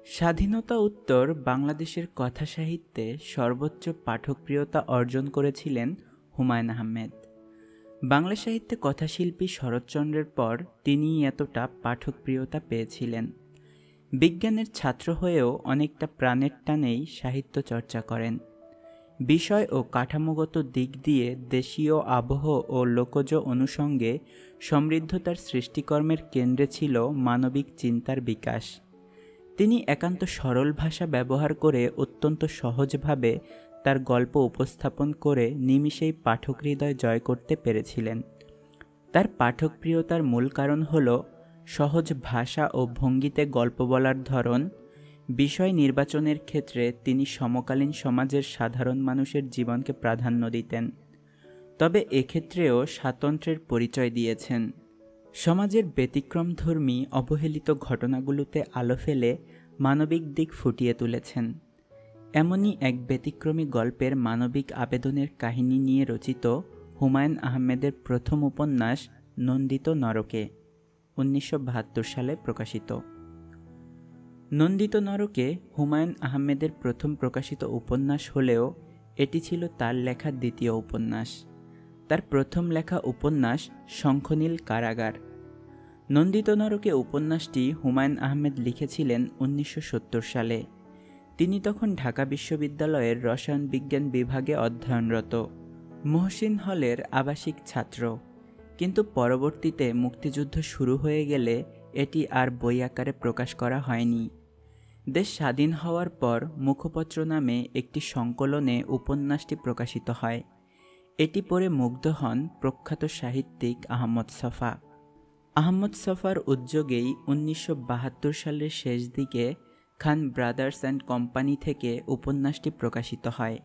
স্বাধীনতা উত্তর বাংলাদেশের কথা সাহিত্যে সর্বোচ্চ পাঠকপ্রিয়তা অর্জন করেছিলেন হুমায়ূন আহমেদ। বাংলা সাহিত্যে কথাশিল্পী শরৎচন্দ্রের পর তিনিই এতটা পাঠকপ্রিয়তা পেয়েছিলেন। বিজ্ঞানের ছাত্র হয়েও অনেকটা প্রাণের টানেই সাহিত্য চর্চা করেন। বিষয় ও কাঠামোগত দিক দিয়ে দেশীয় আবহ ও লোকজ অনুষঙ্গে সমৃদ্ধ তার সৃষ্টিকর্মের কেন্দ্রে ছিল মানবিক চিন্তার বিকাশ। তিনি একান্ত সরল ভাষা ব্যবহার করে অত্যন্ত সহজভাবে তার গল্প উপস্থাপন করে নিমিষেই পাঠক হৃদয় জয় করতে পেরেছিলেন। তার পাঠকপ্রিয়তার মূল কারণ হল সহজ ভাষা ও ভঙ্গিতে গল্প বলার ধরন। বিষয় নির্বাচনের ক্ষেত্রে তিনি সমকালীন সমাজের সাধারণ মানুষের জীবনকে প্রাধান্য দিতেন, তবে এক্ষেত্রেও স্বাতন্ত্র্যের পরিচয় দিয়েছেন। সমাজের ব্যতিক্রমধর্মী অবহেলিত ঘটনাগুলোতে আলো ফেলে মানবিক দিক ফুটিয়ে তুলেছেন। এমনই এক ব্যতিক্রমী গল্পের মানবিক আবেদনের কাহিনী নিয়ে রচিত হুমায়ূন আহমেদের প্রথম উপন্যাস নন্দিত নরকে, 1972 সালে প্রকাশিত। নন্দিত নরকে হুমায়ূন আহমেদের প্রথম প্রকাশিত উপন্যাস হলেও এটি ছিল তার লেখা দ্বিতীয় উপন্যাস। তার প্রথম লেখা উপন্যাস শঙ্খনীল কারাগার। নন্দিত নরকে উপন্যাসটি হুমায়ূন আহমেদ লিখেছিলেন 1970 সালে। তিনি তখন ঢাকা বিশ্ববিদ্যালয়ের রসায়ন বিজ্ঞান বিভাগে অধ্যয়নরত, মহসিন হলের আবাসিক ছাত্র। কিন্তু পরবর্তীতে মুক্তিযুদ্ধ শুরু হয়ে গেলে এটি আর বই আকারে প্রকাশ করা হয়নি। দেশ স্বাধীন হওয়ার পর মুখপত্র নামে একটি সংকলনে উপন্যাসটি প্রকাশিত হয়। এটি পড়ে মুগ্ধ হন প্রখ্যাত সাহিত্যিক আহমদ ছফা। আহমদ ছফার উদ্যোগেই 1972 সালের শেষ দিকে খান ব্রাদার্স অ্যান্ড কোম্পানি থেকে উপন্যাসটি প্রকাশিত হয়।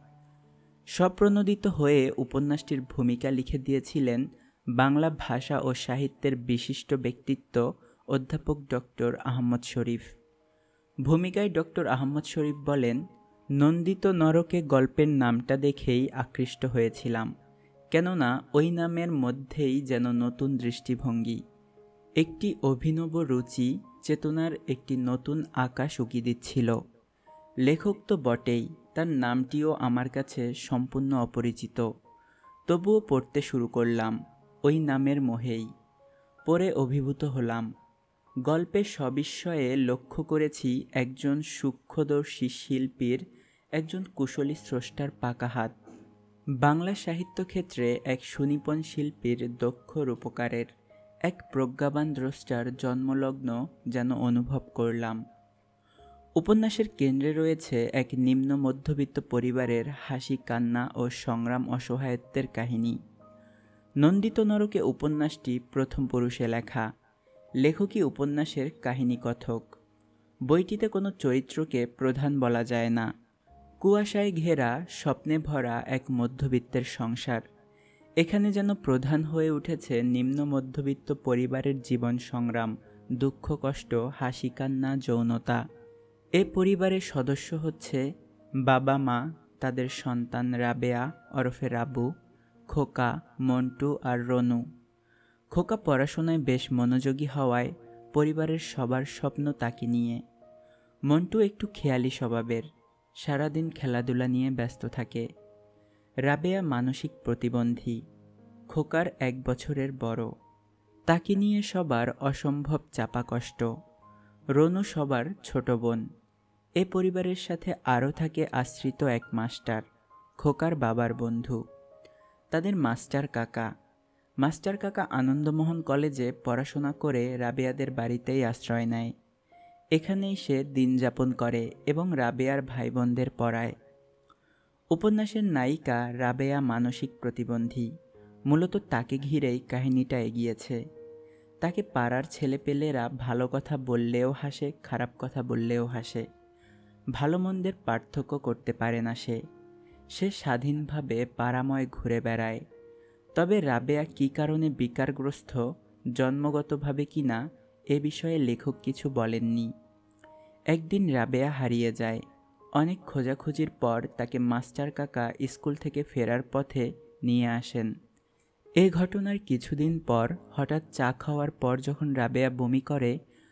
স্বপ্রণোদিত হয়ে উপন্যাসটির ভূমিকা লিখে দিয়েছিলেন বাংলা ভাষা ও সাহিত্যের বিশিষ্ট ব্যক্তিত্ব অধ্যাপক ডক্টর আহমদ শরীফ। ভূমিকায় ডক্টর আহমদ শরীফ বলেন, নন্দিত নরকে গল্পের নামটা দেখেই আকৃষ্ট হয়েছিলাম, কেননা ওই নামের মধ্যেই যেন নতুন দৃষ্টিভঙ্গি, একটি অভিনব রুচি, চেতনার একটি নতুন আকাশ উকি দিচ্ছিল। লেখক তো বটেই, তার নামটিও আমার কাছে সম্পূর্ণ অপরিচিত। তবুও পড়তে শুরু করলাম ওই নামের মোহেই। পড়ে অভিভূত হলাম। গল্পে সবিস্ময়ে লক্ষ্য করেছি একজন সূক্ষ্মদর্শী শিল্পীর, একজন কুশলী স্রষ্টার পাকা হাত। বাংলা সাহিত্য ক্ষেত্রে এক সুনিপুণ শিল্পীর দক্ষ রূপকারের, এক প্রজ্ঞাবান দ্রষ্টার জন্মলগ্ন যেন অনুভব করলাম। উপন্যাসের কেন্দ্রে রয়েছে এক নিম্ন মধ্যবিত্ত পরিবারের হাসি কান্না ও সংগ্রাম অসহায়ত্বের কাহিনী। নন্দিত নরকে উপন্যাসটি প্রথম পুরুষে লেখা। লেখকই উপন্যাসের কাহিনী কথক। বইটিতে কোনো চরিত্রকে প্রধান বলা যায় না। কুয়াশায় ঘেরা, স্বপ্নে ভরা এক মধ্যবিত্তের সংসার। এখানে যেন প্রধান হয়ে উঠেছে নিম্ন মধ্যবিত্ত পরিবারের জীবন সংগ্রাম, দুঃখ কষ্ট, হাসি কান্না, যৌনতা। এ পরিবারের সদস্য হচ্ছে বাবা মা, তাদের সন্তান রাবেয়া ওরফে রাবু, খোকা, মন্টু আর রনু। খোকা পড়াশোনায় বেশ মনোযোগী হওয়ায় পরিবারের সবার স্বপ্ন তাকে নিয়ে। মন্টু একটু খেয়ালি স্বভাবের, সারাদিন খেলাধুলা নিয়ে ব্যস্ত থাকে। রাবেয়া মানসিক প্রতিবন্ধী, খোকার 1 বছরের বড়। তাকে নিয়ে সবার অসম্ভব চাপা কষ্ট। রনু সবার ছোট বোন। এ পরিবারের সাথে আরও থাকে আশ্রিত এক মাস্টার, খোকার বাবার বন্ধু। তাদের মাস্টার কাকা আনন্দমোহন কলেজে পড়াশোনা করে রাবেয়াদের বাড়িতেই আশ্রয় নেয়। এখানেই সে দিন যাপন করে এবং রাবেয়ার ভাই বোনদের পড়ায়। উপন্যাসের নায়িকা রাবেয়া মানসিক প্রতিবন্ধী। মূলত তাকে ঘিরেই কাহিনীটা এগিয়েছে। তাকে পাড়ার ছেলেপেলেরা ভালো কথা বললেও হাসে, খারাপ কথা বললেও হাসে। ভালো মন্দের পার্থক্য করতে পারে না সে স্বাধীনভাবে পাড়াময় ঘুরে বেড়ায়। তবে রাবেয়া কী কারণে বিকারগ্রস্ত, জন্মগতভাবে কিনা, এ বিষয়ে লেখক কিছু বলেননি। একদিন রাবেয়া হারিয়ে যায়। অনেক খোঁজাখুঁজির পর তাকে মাস্টার কাকা স্কুল থেকে ফেরার পথে নিয়ে আসেন। এ ঘটনার কিছুদিন পর হঠাৎ চা খাওয়ার পর যখন রাবেয়া বমি করে,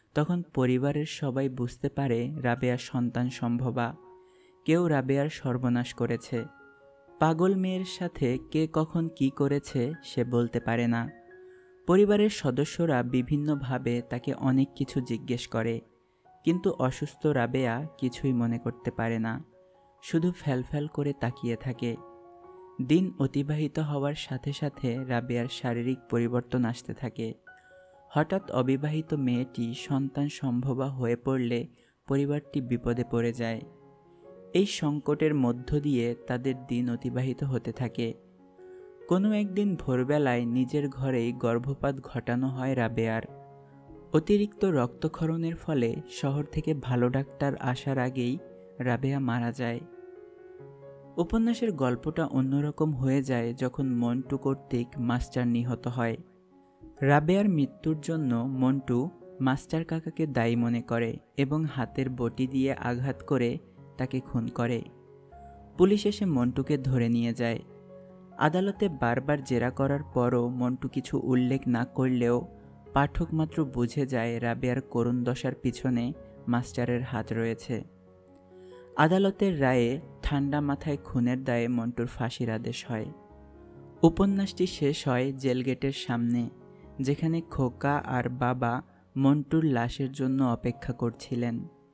তখন পরিবারের সবাই বুঝতে পারে রাবেয়া সন্তান সম্ভবা। কেউ রাবেয়ার সর্বনাশ করেছে। পাগল মেয়ের সাথে কে কখন কি করেছে সে বলতে পারে না। পরিবারের সদস্যরা বিভিন্নভাবে তাকে অনেক কিছু জিজ্ঞেস করে, কিন্তু অসুস্থ রাবেয়া কিছুই মনে করতে পারে না, শুধু ফ্যালফ্যাল করে তাকিয়ে থাকে। দিন অতিবাহিত হওয়ার সাথে সাথে রাবেয়ার শারীরিক পরিবর্তন আসতে থাকে। হঠাৎ অবিবাহিত মেয়েটি সন্তান সম্ভবা হয়ে পড়লে পরিবারটি বিপদে পড়ে যায়। এই সংকটের মধ্য দিয়ে তাদের দিন অতিবাহিত হতে থাকে। কোনো একদিন ভোরবেলায় নিজের ঘরেই গর্ভপাত ঘটানো হয় রাবেয়ার। অতিরিক্ত রক্তক্ষরণের ফলে শহর থেকে ভালো ডাক্তার আসার আগেই রাবেয়া মারা যায়। উপন্যাসের গল্পটা অন্যরকম হয়ে যায় যখন মন্টু কর্তৃক মাস্টার নিহত হয়। রাবেয়ার মৃত্যুর জন্য মন্টু মাস্টার কাকাকে দায়ী মনে করে এবং হাতের বটি দিয়ে আঘাত করে তাকে খুন করে। পুলিশ এসে মন্টুকে ধরে নিয়ে যায়। আদালতে বারবার জেরা করার পরও মন্টু কিছু উল্লেখ না করলেও পাঠক মাত্র বুঝে যায় রাবেয়ার করুণ দশার পিছনে মাস্টারের হাত রয়েছে। আদালতের রায়ে ঠান্ডা মাথায় খুনের দায়ে মন্টুর ফাঁসির আদেশ হয়। উপন্যাসটি শেষ হয় জেলগেটের সামনে, যেখানে খোকা আর বাবা মন্টুর লাশের জন্য অপেক্ষা করছিলেন।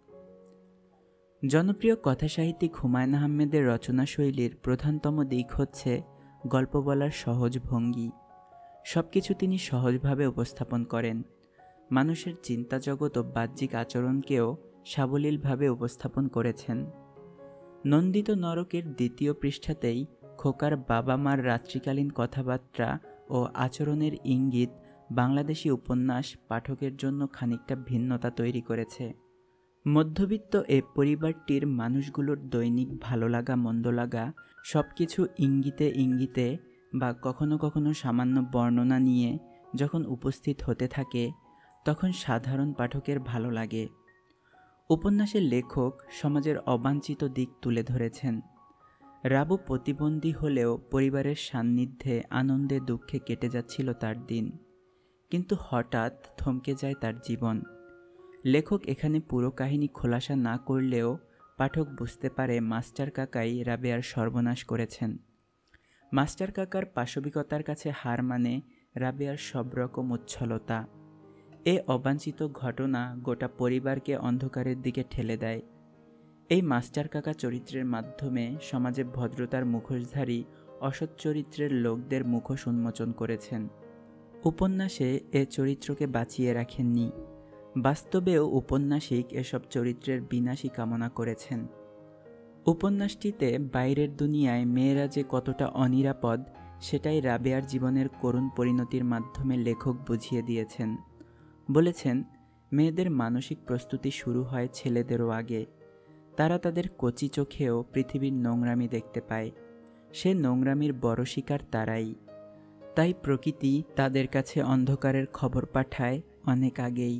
জনপ্রিয় কথাসাহিত্যিক হুমায়ুন আহমেদের রচনাশৈলীর প্রধানতম দিক হচ্ছে গল্প বলার সহজ ভঙ্গি। সবকিছু তিনি সহজভাবে উপস্থাপন করেন। মানুষের চিন্তা জগৎ ও বাহ্যিক আচরণকেও সাবলীলভাবে উপস্থাপন করেছেন। নন্দিত নরকের দ্বিতীয় পৃষ্ঠাতেই খোকার বাবা মার রাত্রিকালীন কথাবার্তা ও আচরণের ইঙ্গিত বাংলাদেশি উপন্যাস পাঠকের জন্য খানিকটা ভিন্নতা তৈরি করেছে। মধ্যবিত্ত এ পরিবারটির মানুষগুলোর দৈনিক ভালো লাগা মন্দ লাগা সব কিছু ইঙ্গিতে ইঙ্গিতে বা কখনো কখনো সামান্য বর্ণনা নিয়ে যখন উপস্থিত হতে থাকে, তখন সাধারণ পাঠকের ভালো লাগে। উপন্যাসের লেখক সমাজের অবাঞ্ছিত দিক তুলে ধরেছেন। রাবু প্রতিবন্ধী হলেও পরিবারের সান্নিধ্যে আনন্দে দুঃখে কেটে যাচ্ছিল তার দিন, কিন্তু হঠাৎ থমকে যায় তার জীবন। লেখক এখানে পুরো কাহিনী খোলাসা না করলেও পাঠক বুঝতে পারে মাস্টার কাকাই রাবেয়ার সর্বনাশ করেছেন। মাস্টার কাকার পাশবিকতার কাছে হার মানে রাবেয়ার সব রকম উচ্ছলতা। এ অবাঞ্ছিত ঘটনা গোটা পরিবারকে অন্ধকারের দিকে ঠেলে দেয়। এই মাস্টার কাকা চরিত্রের মাধ্যমে সমাজে ভদ্রতার মুখোশধারী অসৎ চরিত্রের লোকদের মুখোশ উন্মোচন করেছেন। উপন্যাসে এ চরিত্রকে বাঁচিয়ে রাখেননি। বাস্তবেও উপন্যাসিক এসব চরিত্রের বিনাশই কামনা করেছেন। উপন্যাসটিতে বাইরের দুনিয়ায় মেয়েরা যে কতটা অনিরাপদ সেটাই রাবেয়ার জীবনের করুণ পরিণতির মাধ্যমে লেখক বুঝিয়ে দিয়েছেন। বলেছেন, মেয়েদের মানসিক প্রস্তুতি শুরু হয় ছেলেদেরও আগে। তারা তাদের কচি চোখেও পৃথিবীর নোংরামি দেখতে পায়। সে নোংরামির বড় শিকার তারাই। তাই প্রকৃতি তাদের কাছে অন্ধকারের খবর পাঠায় অনেক আগেই।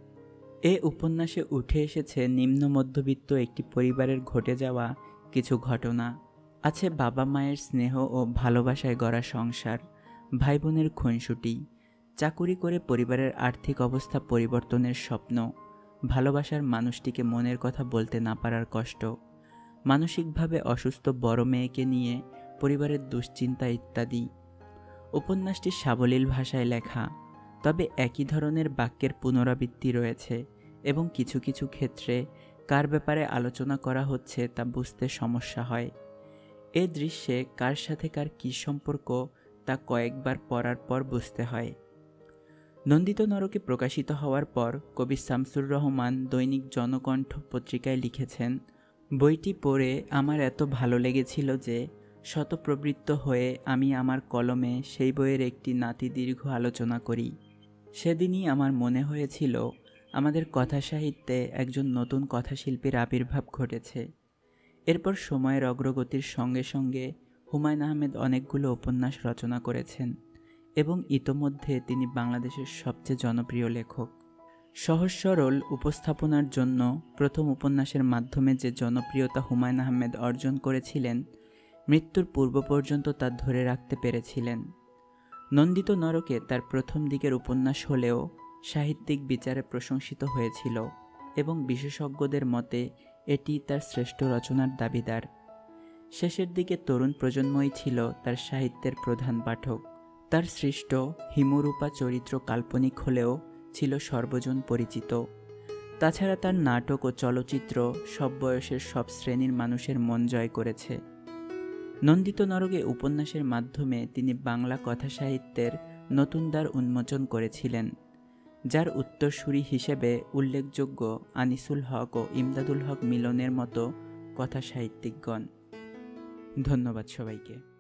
এ উপন্যাসে উঠে এসেছে নিম্ন মধ্যবিত্ত একটি পরিবারের ঘটে যাওয়া কিছু ঘটনা। আছে বাবা মায়ের স্নেহ ও ভালোবাসায় গড়া সংসার, ভাই বোনের খুনসুটি, চাকুরি করে পরিবারের আর্থিক অবস্থা পরিবর্তনের স্বপ্ন, ভালোবাসার মানুষটিকে মনের কথা বলতে না পারার কষ্ট, মানসিকভাবে অসুস্থ বড় মেয়েকে নিয়ে পরিবারের দুশ্চিন্তা ইত্যাদি। উপন্যাসটি সাবলীল ভাষায় লেখা, তবে একই ধরনের বাক্যের পুনরাবৃত্তি রয়েছে এবং কিছু কিছু ক্ষেত্রে কার ব্যাপারে আলোচনা করা হচ্ছে তা বুঝতে সমস্যা হয়। এ দৃশ্যে কার সাথে কার কী সম্পর্ক তা কয়েকবার পড়ার পর বুঝতে হয়। নন্দিত নরকে প্রকাশিত হওয়ার পর কবি শামসুর রহমান দৈনিক জনকণ্ঠ পত্রিকায় লিখেছেন, বইটি পড়ে আমার এত ভালো লেগেছিল যে শতপ্রবৃত্ত হয়ে আমি আমার কলমে সেই বইয়ের একটি নাতিদীর্ঘ আলোচনা করি। সেদিনই আমার মনে হয়েছিল আমাদের কথা সাহিত্যে একজন নতুন কথাশিল্পীর আবির্ভাব ঘটেছে। এরপর সময়ের অগ্রগতির সঙ্গে সঙ্গে হুমায়ুন আহমেদ অনেকগুলো উপন্যাস রচনা করেছেন এবং ইতোমধ্যে তিনি বাংলাদেশের সবচেয়ে জনপ্রিয় লেখক। সহজ সরল উপস্থাপনার জন্য প্রথম উপন্যাসের মাধ্যমে যে জনপ্রিয়তা হুমায়ুন আহমেদ অর্জন করেছিলেন, মৃত্যুর পূর্ব পর্যন্ত তা ধরে রাখতে পেরেছিলেন। নন্দিত নরকে তার প্রথম দিকের উপন্যাস হলেও সাহিত্যিক বিচারে প্রশংসিত হয়েছিল এবং বিশেষজ্ঞদের মতে এটি তার শ্রেষ্ঠ রচনার দাবিদার। শেষের দিকে তরুণ প্রজন্মই ছিল তার সাহিত্যের প্রধান পাঠক। তার সৃষ্ট হিমরূপা চরিত্র কাল্পনিক হলেও ছিল সর্বজন পরিচিত। তাছাড়া তার নাটক ও চলচ্চিত্র সব বয়সের সব শ্রেণীর মানুষের মন জয় করেছে। নন্দিত নরকে উপন্যাসের মাধ্যমে তিনি বাংলা কথা সাহিত্যের নতুন দ্বার উন্মোচন করেছিলেন, যার উত্তরসূরি হিসেবে উল্লেখযোগ্য আনিসুল হক ও ইমদাদুল হক মিলনের মতো কথা সাহিত্যিকগণ। ধন্যবাদ সবাইকে।